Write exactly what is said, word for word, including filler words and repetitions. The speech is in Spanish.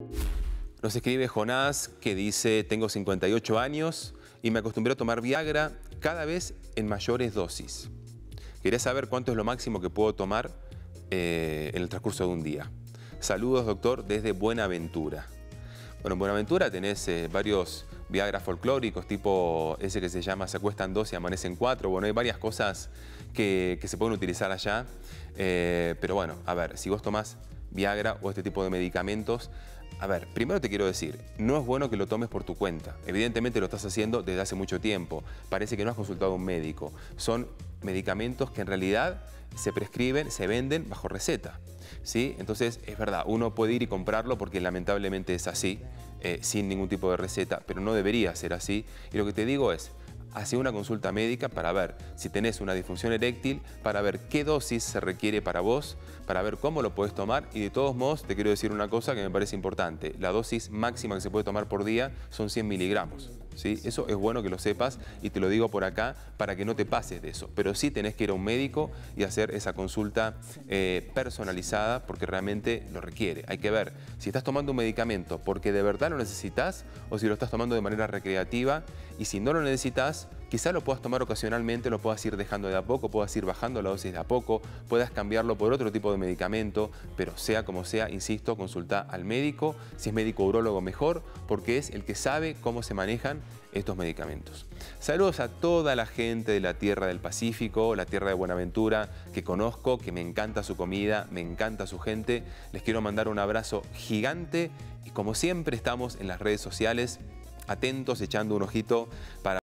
Nos escribe Jonás que dice: tengo cincuenta y ocho años y me acostumbré a tomar Viagra cada vez en mayores dosis. Quería saber cuánto es lo máximo que puedo tomar eh, en el transcurso de un día. Saludos, doctor, desde Buenaventura. Bueno, en Buenaventura tenés eh, varios Viagra folclóricos, tipo ese que se llama Se acuestan dos y amanecen cuatro. Bueno, hay varias cosas que, que se pueden utilizar allá. Eh, pero bueno, a ver, si vos tomás Viagra o este tipo de medicamentos, a ver, primero te quiero decir, no es bueno que lo tomes por tu cuenta. Evidentemente lo estás haciendo desde hace mucho tiempo. Parece que no has consultado a un médico. Son medicamentos que en realidad se prescriben, se venden bajo receta, ¿sí? Entonces, es verdad, uno puede ir y comprarlo porque lamentablemente es así, eh, sin ningún tipo de receta, pero no debería ser así. Y lo que te digo es, hace una consulta médica para ver si tenés una disfunción eréctil, para ver qué dosis se requiere para vos, para ver cómo lo podés tomar. Y de todos modos, te quiero decir una cosa que me parece importante. La dosis máxima que se puede tomar por día son cien miligramos, ¿sí? Eso es bueno que lo sepas y te lo digo por acá para que no te pases de eso. Pero sí tenés que ir a un médico y hacer esa consulta eh, personalizada porque realmente lo requiere. Hay que ver si estás tomando un medicamento porque de verdad lo necesitas o si lo estás tomando de manera recreativa. Y si no lo necesitas, quizá lo puedas tomar ocasionalmente, lo puedas ir dejando de a poco, puedas ir bajando la dosis de a poco, puedas cambiarlo por otro tipo de medicamento, pero sea como sea, insisto, consulta al médico, si es médico urólogo mejor, porque es el que sabe cómo se manejan estos medicamentos. Saludos a toda la gente de la tierra del Pacífico, la tierra de Buenaventura, que conozco, que me encanta su comida, me encanta su gente. Les quiero mandar un abrazo gigante y como siempre estamos en las redes sociales, atentos, echando un ojito para